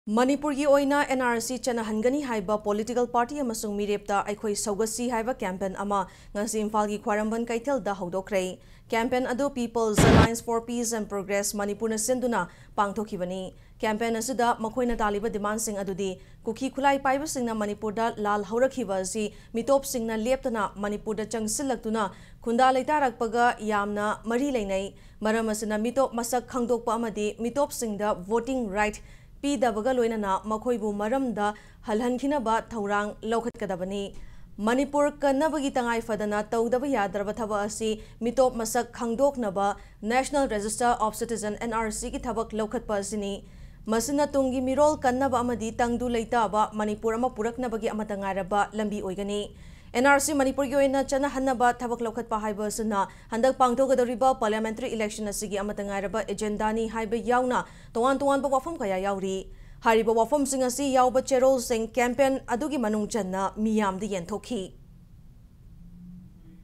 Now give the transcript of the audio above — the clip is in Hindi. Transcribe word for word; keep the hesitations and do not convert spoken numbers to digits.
Manipur की ओइना N R C चनहनगनी हाइबा political party अमसुंग मिरेपता अखोई सौगसी हाइबा campaign अमा ngasi Imphal की ख्वारंबन कैथेलदा हौदोखरे campaign अदो People's Alliance for Peace and Progress Manipur na sinduna पांगथोखिबनी campaign असुदा मखोइना तालिबा demand सिंग अदुदी कुकी खुलाई पाइबा सिंगना मणिपुर दा लाल हौरखिबा असि मितोप सिंगना लेप्तना मणिपुर दा चंगसिलक्तुना खुंदा लेतारकपगा यामना मरी लेनै मरम असना मितोप मसक खंगदोकपा अमदि मितोप सिंगदा voting right पीदबगा लोइनना मखोइबु मरमदा हलहनखिनबा थौरांग लौखतकदबनी मणिपुर कन्नबगी तंगाई फदना तौदब यादरब थबक असि मितोप मसक खंगदोकनबा national register of citizen N R C की थबक लौखतपा असिनी मसिना तुंगी मिरोल कन्नबा अमदि तंगदु लेताबा मणिपुर अमा पुरकनबगी अमतंगारबा लंबी ओइगनी N R C Manipur की ओइना चनहन्नबा थबक लौखतपा हाइबा असना हंदक पांगथोगदौरिबा पार्लियामेंट्री इलेक्शन असिगी अमतंगारबा एजेंडानी हाइबा याउना तोवान तोवानबा वाफम कया याउरी हारिबा वाफम सिंग असि याउबा चेरोल सिंग कैंपेन अदुगी मनुंग चन्ना मियामदि येंथोखी।